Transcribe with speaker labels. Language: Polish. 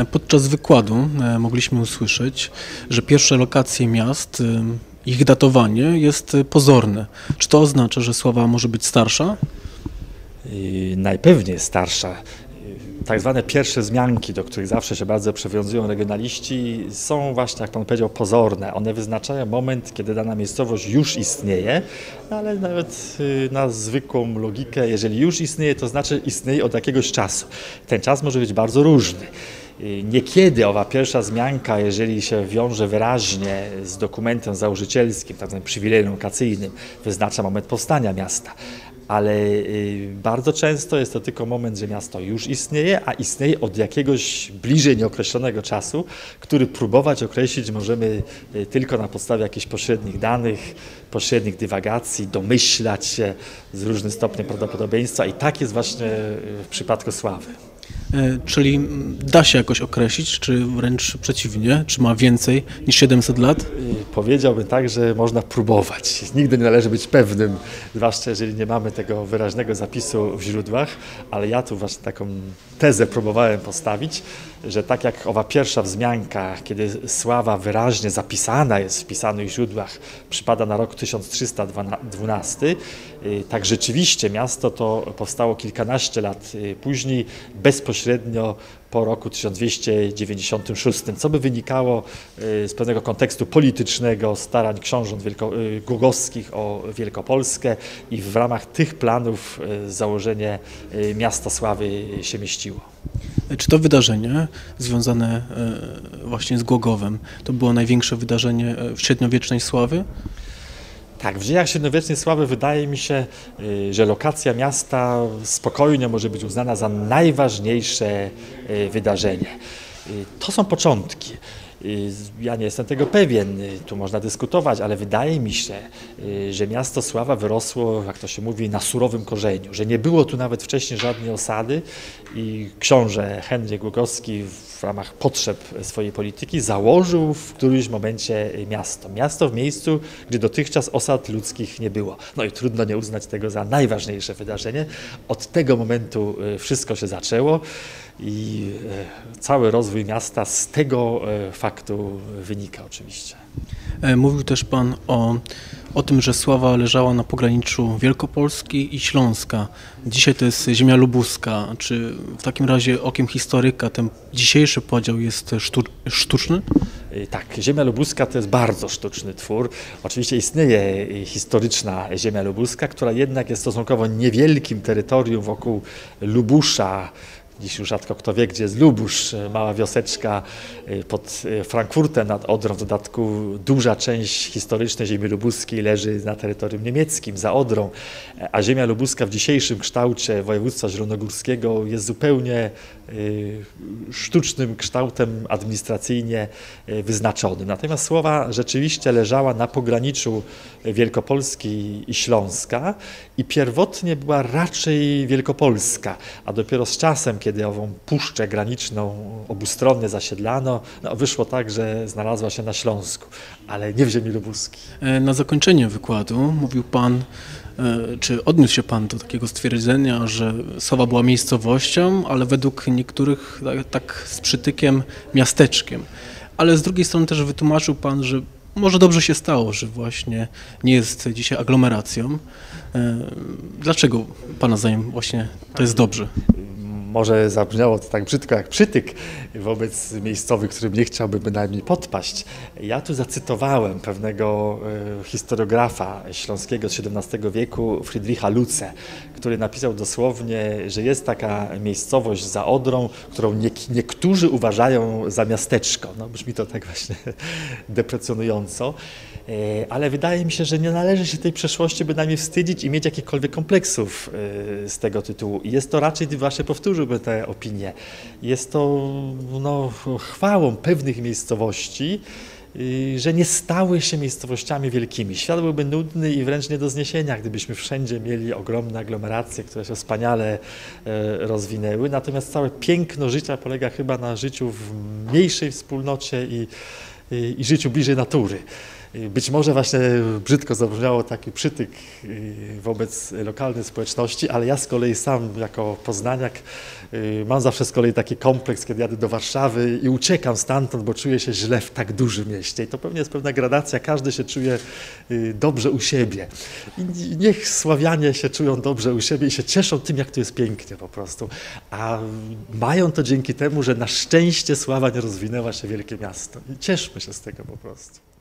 Speaker 1: Podczas wykładu mogliśmy usłyszeć, że pierwsze lokacje miast, ich datowanie jest pozorne. Czy to oznacza, że Sława może być starsza?
Speaker 2: Najpewniej starsza. Tak zwane pierwsze wzmianki, do których zawsze się bardzo przywiązują regionaliści, są właśnie, jak pan powiedział, pozorne. One wyznaczają moment, kiedy dana miejscowość już istnieje, ale nawet na zwykłą logikę, jeżeli już istnieje, to znaczy istnieje od jakiegoś czasu. Ten czas może być bardzo różny. Niekiedy owa pierwsza wzmianka, jeżeli się wiąże wyraźnie z dokumentem założycielskim, tak zwanym przywilejem lokacyjnym, wyznacza moment powstania miasta. Ale bardzo często jest to tylko moment, że miasto już istnieje, a istnieje od jakiegoś bliżej nieokreślonego czasu, który próbować określić możemy tylko na podstawie jakichś pośrednich danych, pośrednich dywagacji, domyślać się z różnym stopniem prawdopodobieństwa i tak jest właśnie w przypadku Sławy.
Speaker 1: Czyli da się jakoś określić, czy wręcz przeciwnie, czy ma więcej niż 700 lat?
Speaker 2: Powiedziałbym tak, że można próbować. Nigdy nie należy być pewnym, zwłaszcza jeżeli nie mamy tego wyraźnego zapisu w źródłach, ale ja tu właśnie taką tezę próbowałem postawić, że tak jak owa pierwsza wzmianka, kiedy Sława wyraźnie zapisana jest w pisanych źródłach, przypada na rok 1312, tak rzeczywiście miasto to powstało kilkanaście lat później, bezpośrednio po roku 1296, co by wynikało z pewnego kontekstu politycznego, starań książąt głogowskich o Wielkopolskę i w ramach tych planów założenie miasta Sławy się mieściło.
Speaker 1: Czy to wydarzenie związane właśnie z Głogowem, to było największe wydarzenie w średniowiecznej Sławy?
Speaker 2: Tak, w dziejach średniowiecznej Sławy wydaje mi się, że lokacja miasta spokojnie może być uznana za najważniejsze wydarzenie. To są początki. Ja nie jestem tego pewien, tu można dyskutować, ale wydaje mi się, że miasto Sława wyrosło, jak to się mówi, na surowym korzeniu, że nie było tu nawet wcześniej żadnej osady i książę Henryk Głogowski w ramach potrzeb swojej polityki założył w którymś momencie miasto. Miasto w miejscu, gdzie dotychczas osad ludzkich nie było. No i trudno nie uznać tego za najważniejsze wydarzenie. Od tego momentu wszystko się zaczęło i cały rozwój miasta z tego faktu wynika oczywiście.
Speaker 1: Mówił też Pan o tym, że Sława leżała na pograniczu Wielkopolski i Śląska. Dzisiaj to jest ziemia lubuska. Czy w takim razie okiem historyka ten dzisiejszy podział jest sztuczny?
Speaker 2: Tak, ziemia lubuska to jest bardzo sztuczny twór. Oczywiście istnieje historyczna ziemia lubuska, która jednak jest stosunkowo niewielkim terytorium wokół Lubusza. Dziś już rzadko kto wie, gdzie jest Lubusz, mała wioseczka pod Frankfurtem nad Odrą. W dodatku duża część historycznej ziemi lubuskiej leży na terytorium niemieckim, za Odrą, a ziemia lubuska w dzisiejszym kształcie województwa zielonogórskiego jest zupełnie sztucznym kształtem administracyjnie wyznaczonym. Natomiast Sława rzeczywiście leżała na pograniczu Wielkopolski i Śląska i pierwotnie była raczej wielkopolska, a dopiero z czasem, kiedy ową puszczę graniczną obustronnie zasiedlano, wyszło tak, że znalazła się na Śląsku, ale nie w ziemi lubuskiej.
Speaker 1: Na zakończenie wykładu mówił Pan, czy odniósł się Pan do takiego stwierdzenia, że Sława była miejscowością, ale według niektórych tak z przytykiem miasteczkiem. Ale z drugiej strony też wytłumaczył Pan, że może dobrze się stało, że właśnie nie jest dzisiaj aglomeracją. Dlaczego Pana zdaniem właśnie to jest dobrze?
Speaker 2: Może zabrzmiało to tak brzydko jak przytyk wobec miejscowych, którym nie chciałbym bynajmniej podpaść. Ja tu zacytowałem pewnego historiografa śląskiego z XVII wieku, Friedricha Lutze, który napisał dosłownie, że jest taka miejscowość za Odrą, którą niektórzy uważają za miasteczko. No, brzmi to tak właśnie deprecjonująco, ale wydaje mi się, że nie należy się tej przeszłości bynajmniej wstydzić i mieć jakichkolwiek kompleksów z tego tytułu. I jest to raczej, właśnie powtórzyłbym tę opinię, jest to chwałą pewnych miejscowości, że nie stały się miejscowościami wielkimi. Świat byłby nudny i wręcz nie do zniesienia, gdybyśmy wszędzie mieli ogromne aglomeracje, które się wspaniale rozwinęły. Natomiast całe piękno życia polega chyba na życiu w mniejszej wspólnocie i życiu bliżej natury. Być może właśnie brzydko zabrzmiało taki przytyk wobec lokalnej społeczności, ale ja z kolei sam jako poznaniak mam zawsze z kolei taki kompleks, kiedy jadę do Warszawy i uciekam stamtąd, bo czuję się źle w tak dużym mieście. I to pewnie jest pewna gradacja, każdy się czuje dobrze u siebie. I niech Sławianie się czują dobrze u siebie i się cieszą tym, jak to jest pięknie po prostu. A mają to dzięki temu, że na szczęście Sława nie rozwinęła się wielkie miasto. I cieszmy się z tego po prostu.